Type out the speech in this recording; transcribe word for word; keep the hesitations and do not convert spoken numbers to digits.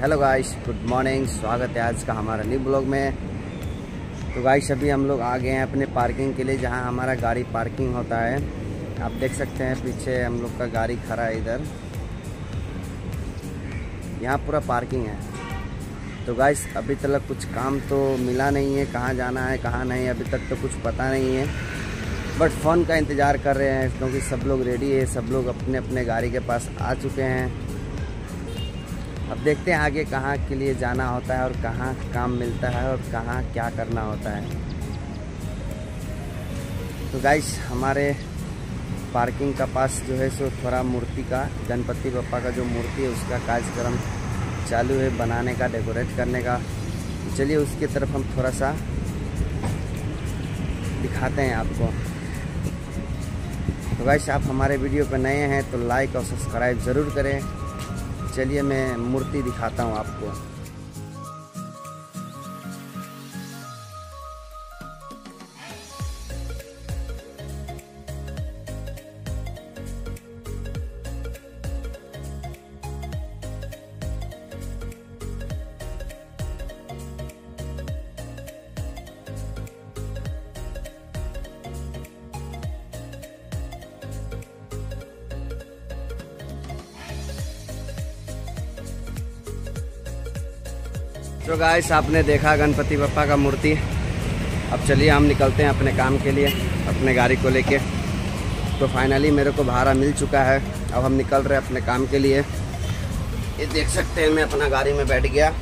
Hello guys, good morning. स्वागत है आज का हमारा न्यू ब्लॉग में। तो गाइस अभी हम लोग आ गए हैं अपने पार्किंग के लिए, जहां हमारा गाड़ी पार्किंग होता है। आप देख सकते हैं पीछे हम लोग का गाड़ी खड़ा है इधर, यहाँ पूरा पार्किंग है। तो गाइस अभी तक कुछ काम तो मिला नहीं है, कहाँ जाना है कहाँ नहीं अभी तक तो कुछ पता नहीं है, बट फ़ोन का इंतज़ार कर रहे हैं क्योंकि सब लोग रेडी है, सब लोग अपने अपने गाड़ी के पास आ चुके हैं। अब देखते हैं आगे कहाँ के लिए जाना होता है और कहाँ काम मिलता है और कहाँ क्या करना होता है। तो गाइस हमारे पार्किंग का पास जो है सो थोड़ा मूर्ति का, गणपति बप्पा का जो मूर्ति है उसका कार्यक्रम चालू है बनाने का, डेकोरेट करने का। चलिए उसकी तरफ हम थोड़ा सा दिखाते हैं आपको। तो गाइस आप हमारे वीडियो पर नए हैं तो लाइक और सब्सक्राइब ज़रूर करें। चलिए मैं मूर्ति दिखाता हूँ आपको। तो गाइस आपने देखा गणपति बप्पा का मूर्ति। अब चलिए हम निकलते हैं अपने काम के लिए अपने गाड़ी को लेके। तो फाइनली मेरे को भाड़ा मिल चुका है, अब हम निकल रहे हैं अपने काम के लिए। ये देख सकते हैं मैं अपना गाड़ी में बैठ गया।